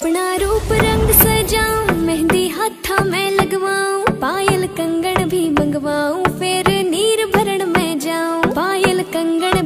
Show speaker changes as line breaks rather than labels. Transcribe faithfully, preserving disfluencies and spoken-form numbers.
अपना रूप रंग सजाऊं, मेहंदी हाथा में लगवाऊं, पायल कंगन भी मंगवाऊं, फिर नीर भरण में जाऊं, पायल कंगन